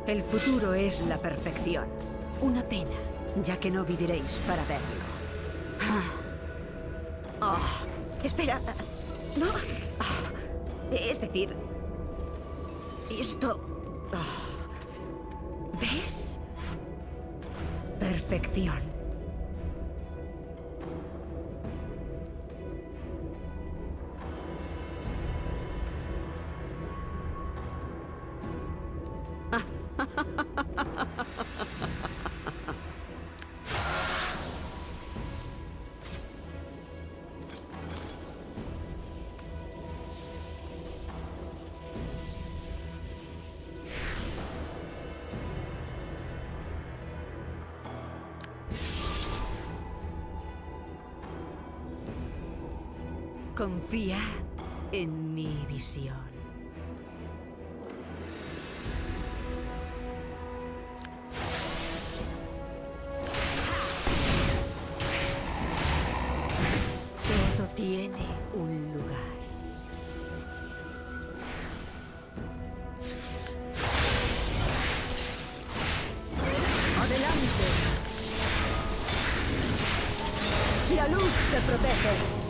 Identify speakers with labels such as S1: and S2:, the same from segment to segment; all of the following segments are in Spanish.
S1: El futuro es la perfección. Una pena, ya que no viviréis para verlo. Espera. No. Es decir... Esto... ¿Ves? Perfección. Confía en mi visión. Todo tiene un lugar. ¡Adelante! ¡La luz te protege!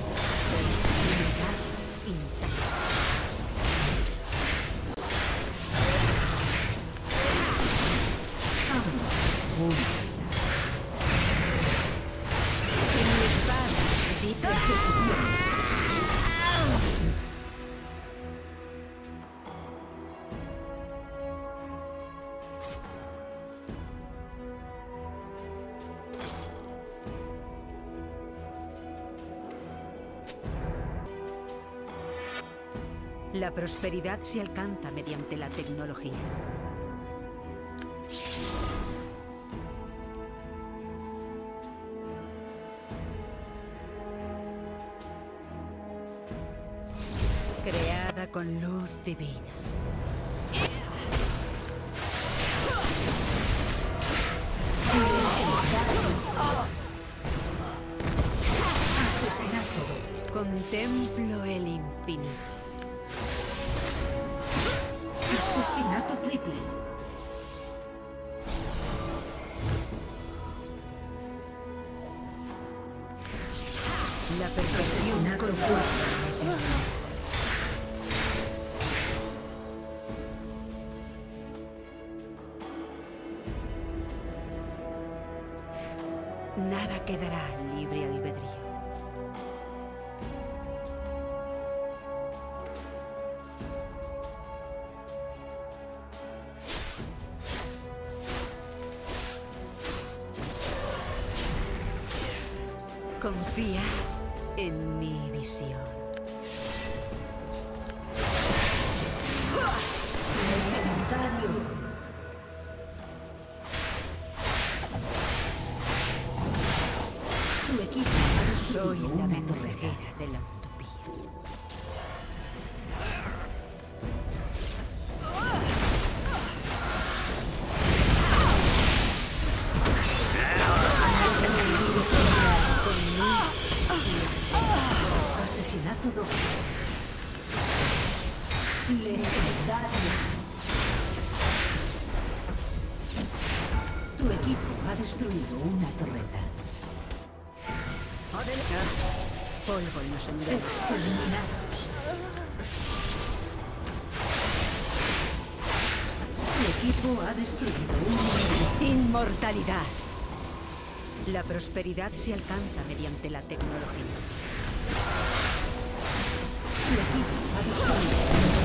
S1: La prosperidad se alcanza mediante la tecnología. Creada con luz divina. Asesinato. Contemplo el infinito.
S2: Asesinato triple.
S1: La perfección con nada quedará libre albedrío. Confía en mi visión.
S2: Legendario. Tu equipo ha
S1: Soy
S2: destruido
S1: la
S2: una
S1: mensajera
S2: torreta.
S1: de la utopía.
S2: Asesinato doble. Legendario. Tu equipo ha destruido una torreta.
S1: Polvo en los senderos.
S2: Exterminados. Tu equipo ha destruido una...
S1: Inmortalidad. La prosperidad se alcanza mediante la tecnología.
S2: Tu equipo ha destruido una...